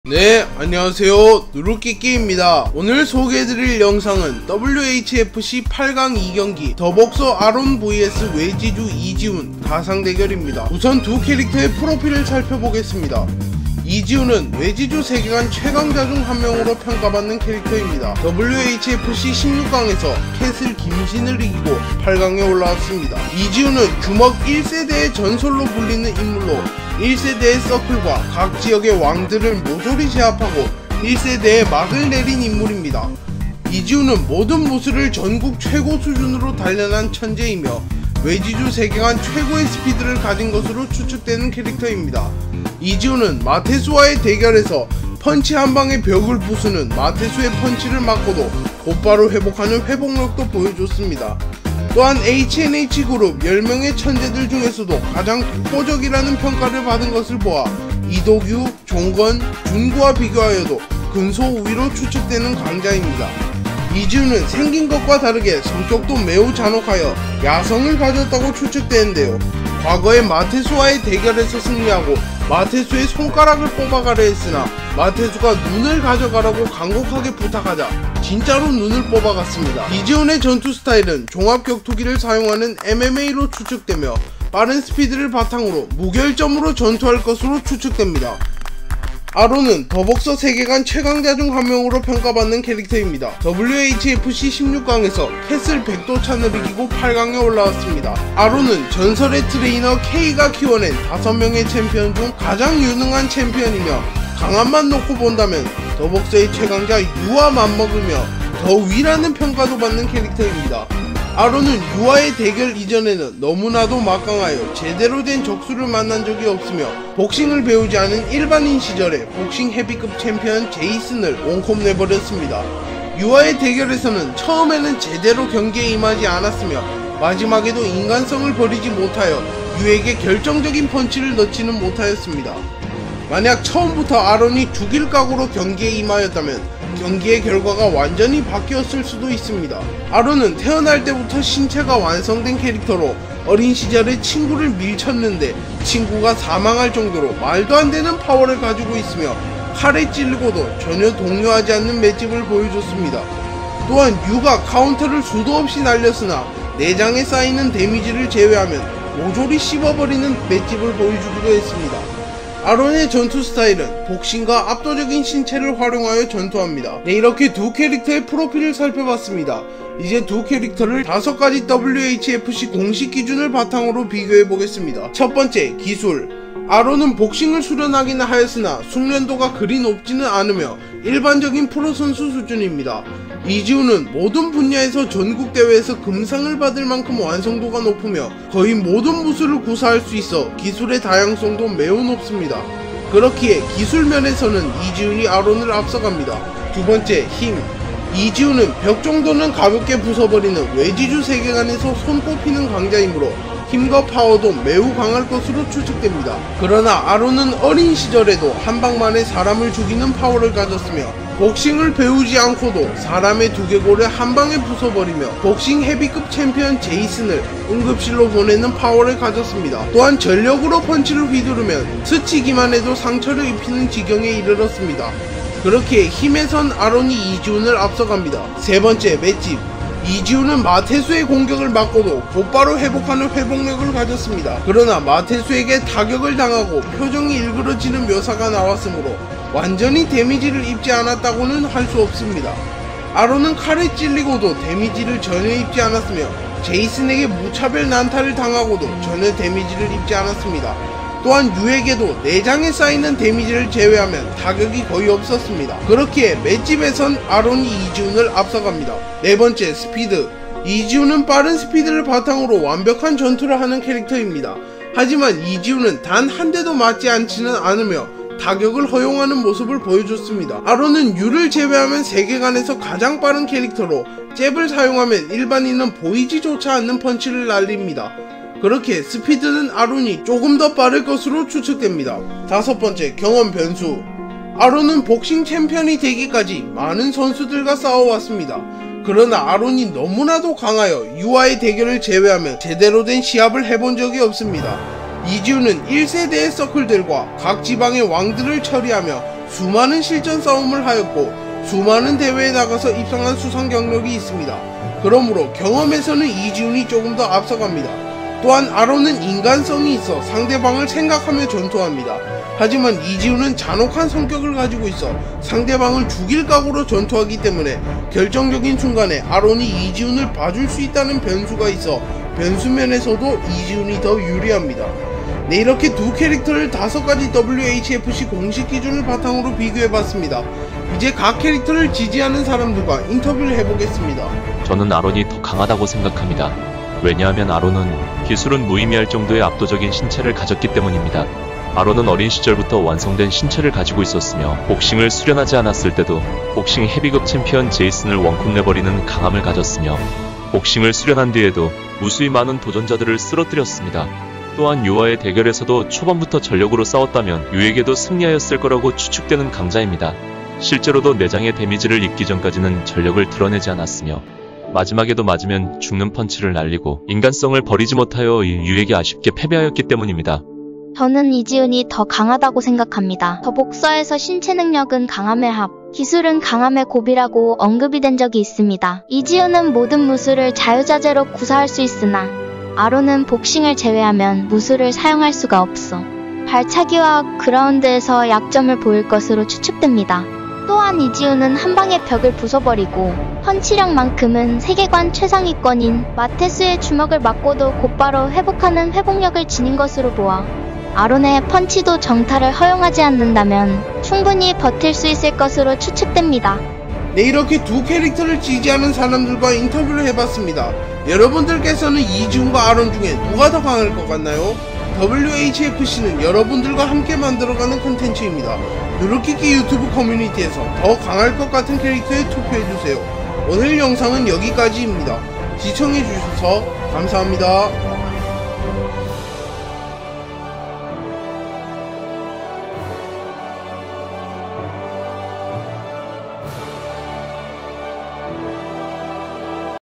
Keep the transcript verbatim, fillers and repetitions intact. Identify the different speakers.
Speaker 1: 네, 안녕하세요. 누루끼끼입니다. 오늘 소개해드릴 영상은 더블유에이치에프씨 팔 강 이 경기 더벅서 아론 vs 외지주 이지훈 가상 대결입니다. 우선 두 캐릭터의 프로필을 살펴보겠습니다. 이지훈은 외지주 세계관 최강자 중 한 명으로 평가받는 캐릭터입니다. 더블유에이치에프씨 십육 강에서 캐슬 김신을 이기고 팔 강에 올라왔습니다. 이지훈은 주먹 일 세대의 전설로 불리는 인물로 일 세대의 서클과 각 지역의 왕들을 모조리 제압하고 일 세대의 막을 내린 인물입니다. 이지훈은 모든 무술을 전국 최고 수준으로 단련한 천재이며 외지주 세계관 최고의 스피드를 가진 것으로 추측되는 캐릭터입니다. 이지훈은 마테수와의 대결에서 펀치 한 방에 벽을 부수는 마테수의 펀치를 맞고도 곧바로 회복하는 회복력도 보여줬습니다. 또한 에이치엔에이치 그룹 열 명의 천재들 중에서도 가장 독보적이라는 평가를 받은 것을 보아 이도규, 종건, 준구와 비교하여도 근소 우위로 추측되는 강자입니다. 이지훈은 생긴 것과 다르게 성격도 매우 잔혹하여 야성을 가졌다고 추측되는데요. 과거에 마테수와의 대결에서 승리하고 마테수의 손가락을 뽑아가려 했으나 마테수가 눈을 가져가라고 간곡하게 부탁하자 진짜로 눈을 뽑아갔습니다. 이지훈의 전투 스타일은 종합격투기를 사용하는 엠엠에이로 추측되며 빠른 스피드를 바탕으로 무결점으로 전투할 것으로 추측됩니다. 아론은 더벅서 세계관 최강자 중 한 명으로 평가받는 캐릭터입니다. 더블유에이치에프씨 십육 강에서 캐슬 백도찬을 이기고 팔 강에 올라왔습니다. 아론은 전설의 트레이너 K가 키워낸 다섯 명의 챔피언 중 가장 유능한 챔피언이며 강함만 놓고 본다면 더벅서의 최강자 유와 맞먹으며 더 위라는 평가도 받는 캐릭터입니다. 아론은 유와의 대결 이전에는 너무나도 막강하여 제대로 된 적수를 만난 적이 없으며 복싱을 배우지 않은 일반인 시절에 복싱 헤비급 챔피언 제이슨을 원컵 내버렸습니다. 유와의 대결에서는 처음에는 제대로 경기에 임하지 않았으며 마지막에도 인간성을 버리지 못하여 유에게 결정적인 펀치를 넣지는 못하였습니다. 만약 처음부터 아론이 죽일 각오로 경기에 임하였다면 경기의 결과가 완전히 바뀌었을 수도 있습니다. 아론은 태어날 때부터 신체가 완성된 캐릭터로 어린 시절에 친구를 밀쳤는데 친구가 사망할 정도로 말도 안 되는 파워를 가지고 있으며 칼에 찔리고도 전혀 동요하지 않는 맷집을 보여줬습니다. 또한 유가 카운터를 수도 없이 날렸으나 내장에 쌓이는 데미지를 제외하면 모조리 씹어버리는 맷집을 보여주기도 했습니다. 아론의 전투 스타일은 복싱과 압도적인 신체를 활용하여 전투합니다. 네, 이렇게 두 캐릭터의 프로필을 살펴봤습니다. 이제 두 캐릭터를 다섯 가지 더블유에이치에프씨 공식 기준을 바탕으로 비교해보겠습니다. 첫 번째, 기술. 아론은 복싱을 수련하기는 하였으나 숙련도가 그리 높지는 않으며 일반적인 프로 선수 수준입니다. 이지훈은 모든 분야에서 전국대회에서 금상을 받을 만큼 완성도가 높으며 거의 모든 무술을 구사할 수 있어 기술의 다양성도 매우 높습니다. 그렇기에 기술면에서는 이지훈이 아론을 앞서갑니다. 두 번째, 힘. 이지훈은 벽 정도는 가볍게 부숴버리는 외지주 세계관에서 손꼽히는 강자이므로 힘과 파워도 매우 강할 것으로 추측됩니다. 그러나 아론은 어린 시절에도 한방만에 사람을 죽이는 파워를 가졌으며 복싱을 배우지 않고도 사람의 두개골을 한방에 부숴버리며 복싱 헤비급 챔피언 제이슨을 응급실로 보내는 파워를 가졌습니다. 또한 전력으로 펀치를 휘두르면 스치기만 해도 상처를 입히는 지경에 이르렀습니다. 그렇게 힘에선 아론이 이지훈을 앞서갑니다. 세 번째, 맷집. 이지훈은 마테수의 공격을 맞고도 곧바로 회복하는 회복력을 가졌습니다. 그러나 마테수에게 타격을 당하고 표정이 일그러지는 묘사가 나왔으므로 완전히 데미지를 입지 않았다고는 할 수 없습니다. 아론은 칼에 찔리고도 데미지를 전혀 입지 않았으며 제이슨에게 무차별 난타를 당하고도 전혀 데미지를 입지 않았습니다. 또한 유에게도 내장에 쌓이는 데미지를 제외하면 타격이 거의 없었습니다. 그렇기에 맷집에선 아론이 이지훈을 앞서갑니다. 네 번째, 스피드. 이지훈은 빠른 스피드를 바탕으로 완벽한 전투를 하는 캐릭터입니다. 하지만 이지훈은 단 한 대도 맞지 않지는 않으며 타격을 허용하는 모습을 보여줬습니다. 아론은 유를 제외하면 세계관에서 가장 빠른 캐릭터로 잽을 사용하면 일반인은 보이지조차 않는 펀치를 날립니다. 그렇게 스피드는 아론이 조금 더 빠를 것으로 추측됩니다. 다섯 번째, 경험 변수. 아론은 복싱 챔피언이 되기까지 많은 선수들과 싸워왔습니다. 그러나 아론이 너무나도 강하여 유와의 대결을 제외하면 제대로 된 시합을 해본 적이 없습니다. 이지훈은 일 세대의 서클들과 각 지방의 왕들을 처리하며 수많은 실전 싸움을 하였고 수많은 대회에 나가서 입상한 수상 경력이 있습니다. 그러므로 경험에서는 이지훈이 조금 더 앞서갑니다. 또한 아론은 인간성이 있어 상대방을 생각하며 전투합니다. 하지만 이지훈은 잔혹한 성격을 가지고 있어 상대방을 죽일 각오로 전투하기 때문에 결정적인 순간에 아론이 이지훈을 봐줄 수 있다는 변수가 있어 변수면에서도 이지훈이 더 유리합니다. 네, 이렇게 두 캐릭터를 다섯 가지 더블유에이치에프씨 공식 기준을 바탕으로 비교해봤습니다. 이제 각 캐릭터를 지지하는 사람들과 인터뷰를 해보겠습니다.
Speaker 2: 저는 아론이 더 강하다고 생각합니다. 왜냐하면 아론은 기술은 무의미할 정도의 압도적인 신체를 가졌기 때문입니다. 아론은 어린 시절부터 완성된 신체를 가지고 있었으며 복싱을 수련하지 않았을 때도 복싱 헤비급 챔피언 제이슨을 원컵 내버리는 강함을 가졌으며 복싱을 수련한 뒤에도 무수히 많은 도전자들을 쓰러뜨렸습니다. 또한 유와의 대결에서도 초반부터 전력으로 싸웠다면 유에게도 승리하였을 거라고 추측되는 강자입니다. 실제로도 내장의 데미지를 입기 전까지는 전력을 드러내지 않았으며 마지막에도 맞으면 죽는 펀치를 날리고 인간성을 버리지 못하여 유에게 아쉽게 패배하였기 때문입니다.
Speaker 3: 저는 이지훈이 더 강하다고 생각합니다. 더 복서에서 신체 능력은 강함의 합, 기술은 강함의 곱이라고 언급이 된 적이 있습니다. 이지훈은 모든 무술을 자유자재로 구사할 수 있으나 아론은 복싱을 제외하면 무술을 사용할 수가 없어 발차기와 그라운드에서 약점을 보일 것으로 추측됩니다. 또한 이지훈은 한방의 벽을 부숴버리고 펀치력만큼은 세계관 최상위권인 마테스의 주먹을 맞고도 곧바로 회복하는 회복력을 지닌 것으로 보아 아론의 펀치도 정타를 허용하지 않는다면 충분히 버틸 수 있을 것으로 추측됩니다.
Speaker 1: 네, 이렇게 두 캐릭터를 지지하는 사람들과 인터뷰를 해봤습니다. 여러분들께서는 이지훈과 아론 중에 누가 더 강할 것 같나요? 더블유에이치에프씨는 여러분들과 함께 만들어가는 컨텐츠입니다. 누르끼끼 유튜브 커뮤니티에서 더 강할 것 같은 캐릭터에 투표해주세요. 오늘 영상은 여기까지입니다. 시청해주셔서 감사합니다.